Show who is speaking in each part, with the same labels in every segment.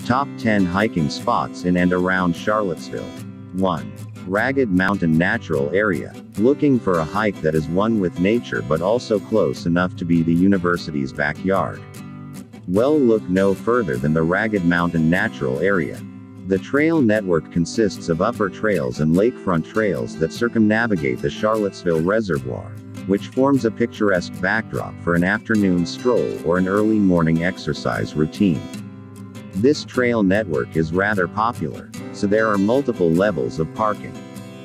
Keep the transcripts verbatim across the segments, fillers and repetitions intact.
Speaker 1: Top ten hiking spots in and around Charlottesville. one. Ragged Mountain Natural Area. Looking for a hike that is one with nature but also close enough to be the university's backyard? Well, look no further than the Ragged Mountain Natural Area. The trail network consists of upper trails and lakefront trails that circumnavigate the Charlottesville Reservoir, which forms a picturesque backdrop for an afternoon stroll or an early morning exercise routine. This trail network is rather popular, so there are multiple levels of parking.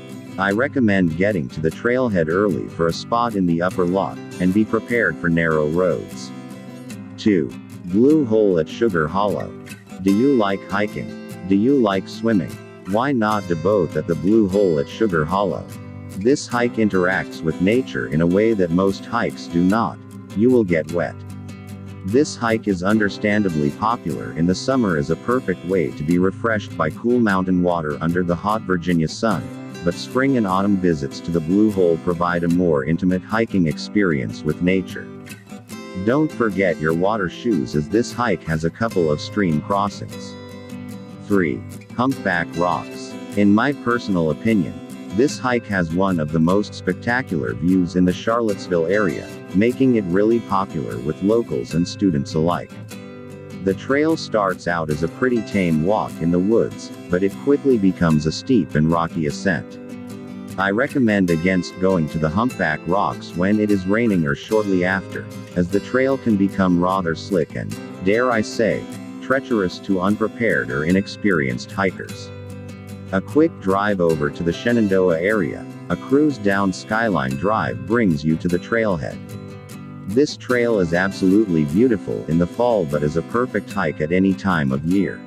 Speaker 1: I recommend getting to the trailhead early for a spot in the upper lot, and be prepared for narrow roads. two. Blue Hole at Sugar Hollow. Do you like hiking? Do you like swimming? Why not do both at the Blue Hole at Sugar Hollow? This hike interacts with nature in a way that most hikes do not. You will get wet. This hike is understandably popular in the summer as a perfect way to be refreshed by cool mountain water under the hot Virginia sun, but spring and autumn visits to the Blue Hole provide a more intimate hiking experience with nature. Don't forget your water shoes, as this hike has a couple of stream crossings. three. Humpback Rocks. In my personal opinion, this hike has one of the most spectacular views in the Charlottesville area, making it really popular with locals and students alike. The trail starts out as a pretty tame walk in the woods, but it quickly becomes a steep and rocky ascent. I recommend against going to the Humpback Rocks when it is raining or shortly after, as the trail can become rather slick and, dare I say, treacherous to unprepared or inexperienced hikers. A quick drive over to the Shenandoah area, a cruise down Skyline Drive, brings you to the trailhead. This trail is absolutely beautiful in the fall but is a perfect hike at any time of year.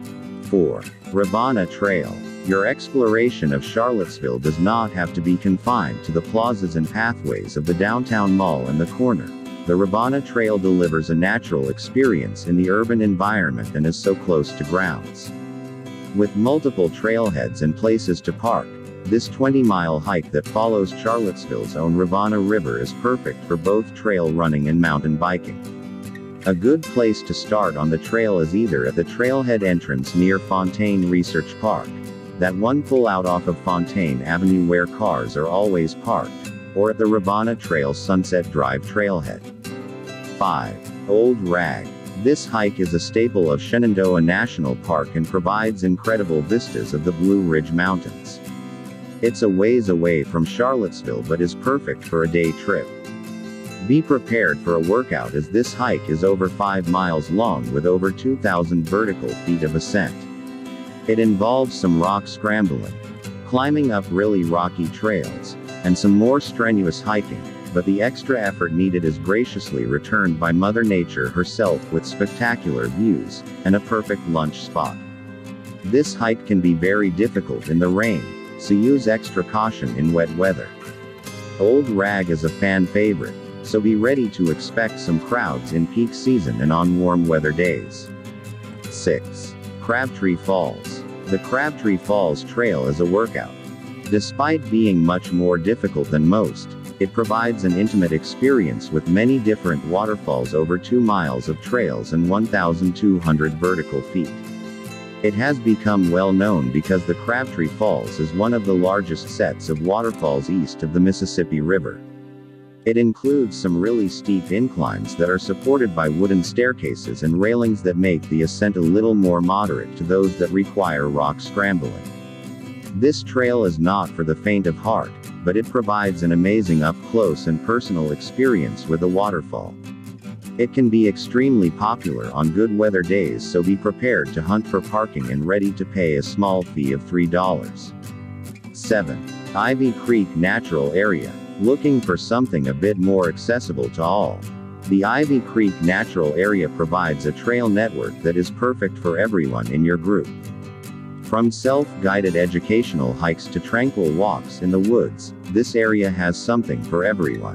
Speaker 1: four. Rivanna Trail. Your exploration of Charlottesville does not have to be confined to the plazas and pathways of the downtown mall and the corner. The Rivanna Trail delivers a natural experience in the urban environment and is so close to grounds. With multiple trailheads and places to park, this twenty mile hike that follows Charlottesville's own Rivanna River is perfect for both trail running and mountain biking. A good place to start on the trail is either at the trailhead entrance near Fontaine Research Park, that one pull-out off of Fontaine Avenue where cars are always parked, or at the Rivanna Trail Sunset Drive trailhead. five. Old Rag. This hike is a staple of Shenandoah National Park and provides incredible vistas of the Blue Ridge Mountains. It's a ways away from Charlottesville but is perfect for a day trip. Be prepared for a workout, as this hike is over five miles long with over two thousand vertical feet of ascent. It involves some rock scrambling, climbing up really rocky trails, and some more strenuous hiking, but the extra effort needed is graciously returned by Mother Nature herself with spectacular views, and a perfect lunch spot. This hike can be very difficult in the rain, so use extra caution in wet weather. Old Rag is a fan favorite, so be ready to expect some crowds in peak season and on warm weather days. six. Crabtree Falls. The Crabtree Falls Trail is a workout. Despite being much more difficult than most, it provides an intimate experience with many different waterfalls over two miles of trails and one thousand two hundred vertical feet. It has become well known because the Crabtree Falls is one of the largest sets of waterfalls east of the Mississippi River. It includes some really steep inclines that are supported by wooden staircases and railings that make the ascent a little more moderate to those that require rock scrambling. This trail is not for the faint of heart, but it provides an amazing up-close and personal experience with a waterfall. It can be extremely popular on good weather days, so be prepared to hunt for parking and ready to pay a small fee of three dollars. seven. Ivy Creek Natural Area. Looking for something a bit more accessible to all? The Ivy Creek Natural Area provides a trail network that is perfect for everyone in your group. From self-guided educational hikes to tranquil walks in the woods, this area has something for everyone.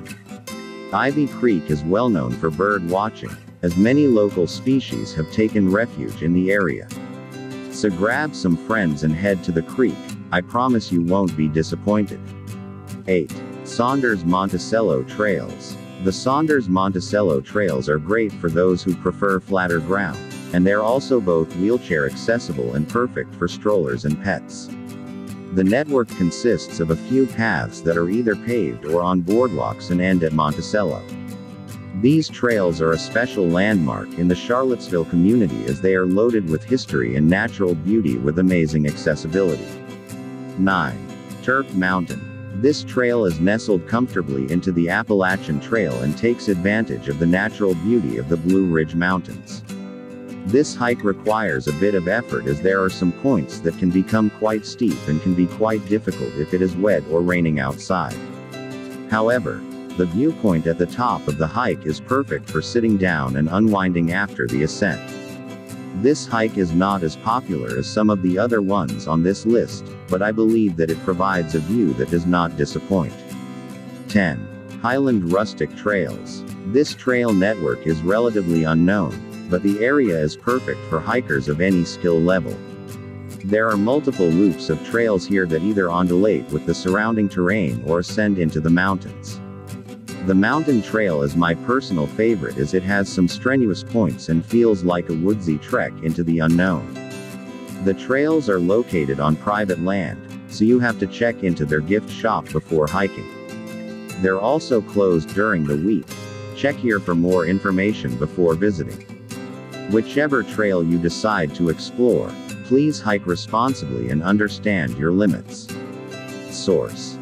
Speaker 1: Ivy Creek is well known for bird watching, as many local species have taken refuge in the area. So grab some friends and head to the creek. I promise you won't be disappointed. eight. Saunders Monticello Trails. The Saunders Monticello Trails are great for those who prefer flatter ground, and they're also both wheelchair accessible and perfect for strollers and pets. The network consists of a few paths that are either paved or on boardwalks and end at Monticello. These trails are a special landmark in the Charlottesville community as they are loaded with history and natural beauty with amazing accessibility. nine. Turf Mountain. This trail is nestled comfortably into the Appalachian Trail and takes advantage of the natural beauty of the Blue Ridge Mountains. This hike requires a bit of effort as there are some points that can become quite steep and can be quite difficult if it is wet or raining outside. However, the viewpoint at the top of the hike is perfect for sitting down and unwinding after the ascent. This hike is not as popular as some of the other ones on this list, but I believe that it provides a view that does not disappoint. ten. Highland Rustic Trails. This trail network is relatively unknown, but the area is perfect for hikers of any skill level. There are multiple loops of trails here that either ondulate with the surrounding terrain or ascend into the mountains. The mountain trail is my personal favorite as it has some strenuous points and feels like a woodsy trek into the unknown. The trails are located on private land, so you have to check into their gift shop before hiking. They're also closed during the week. Check here for more information before visiting. Whichever trail you decide to explore, please hike responsibly and understand your limits. Source.